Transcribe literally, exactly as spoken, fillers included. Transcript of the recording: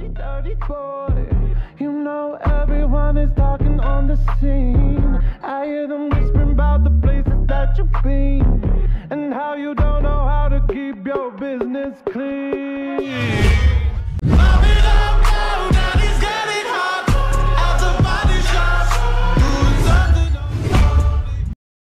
dirty, dirty boy. You know everyone is talking on the scene. I hear them whispering about the places that you've been and how you don't know how to keep your business clean.